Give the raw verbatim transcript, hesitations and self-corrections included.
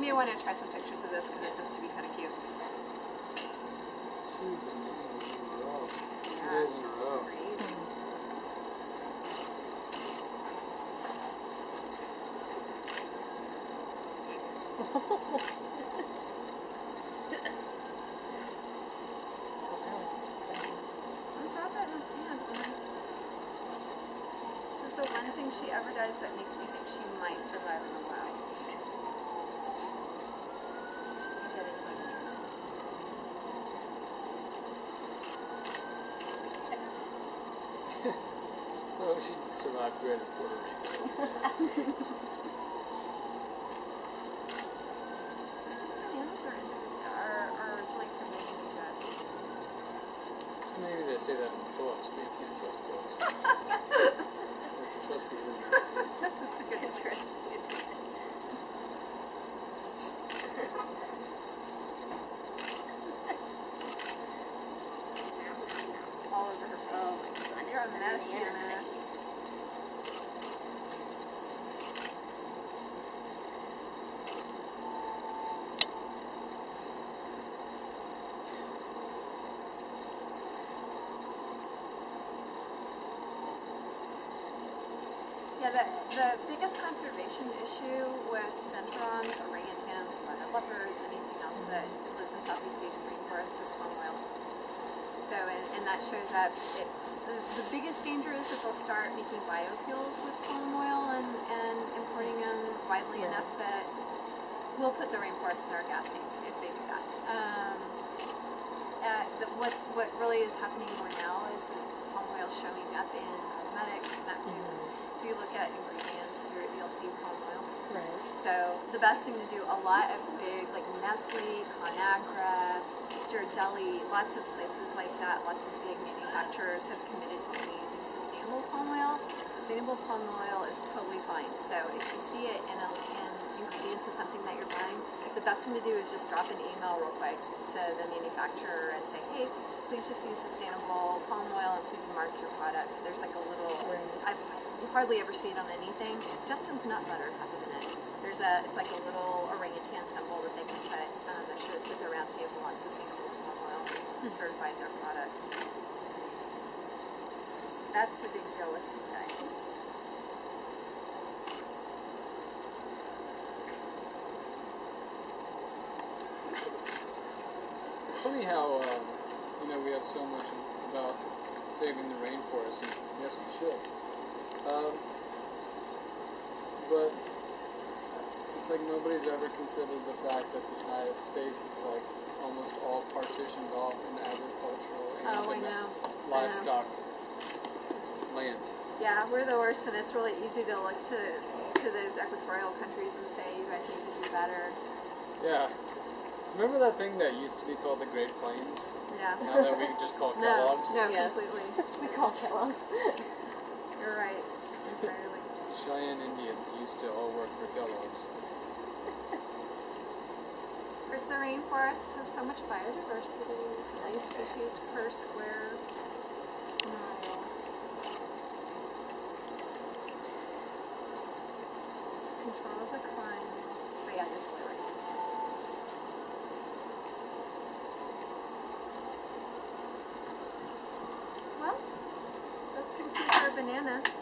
may want to try some pictures of this because it tends to be kind of cute. Two bananas in a row. Two Yeah, days in a row. crazy. This is the one thing she ever does that makes me think she might survive in the wild. So she survived great in Puerto Rico. Bananas are, are, are originally from Indonesia. So maybe they say that in books, but you can't trust books. You have to trust the internet. That's a good interest. All over her face. Oh my god. You're a mess, Hannah. Yeah, the, the biggest conservation issue with benthrongs, orangutans, leopard leopards, anything else that lives in Southeast Asian rainforest is palm oil. So, and, and that shows up, it, the, the biggest danger is that they'll start making biofuels with palm oil and, and importing them widely Yeah. enough that we'll put the rainforest in our gas tank if they do that. Um, uh, the, what's, what really is happening more now is that palm oil is showing up in cosmetics, snack foods. Mhm. If you look at ingredients, you'll see palm oil. Right. So the best thing to do, a lot of big, like Nestle, Conagra, Ghirardelli, lots of places like that, lots of big manufacturers have committed to only using sustainable palm oil. Sustainable palm oil is totally fine. So if you see it in, a, in ingredients in something that you're buying, the best thing to do is just drop an email real quick to the manufacturer and say, hey, please just use sustainable palm oil and please mark your product. There's like a little, I've, you hardly ever see it on anything. Justin's nut butter has it in it. There's a, it's like a little orangutan symbol that they can put um, that shows that the round table on sustainable palm oil has certified their products. That's, that's the big deal with these guys. It's funny how, um, you know, we have so much about saving the rainforest, and yes, we should. Um, but it's like nobody's ever considered the fact that the United States is like almost all partitioned off in agricultural and Oh, I dom- know. livestock land. Yeah, we're the worst, and it's really easy to look to to those equatorial countries and say, you guys need to do better. Yeah. Remember that thing that used to be called the Great Plains? Yeah. Now that we just call No, Kellogg's? no, Yes. completely. We call Kellogg's. You're right, entirely. Cheyenne Indians used to all work for Kellogg's. Where's the rainforest? Has so much biodiversity. It's nine species per square mile. Control of the climate. But yeah, you're totally right. Well, let's conclude our banana.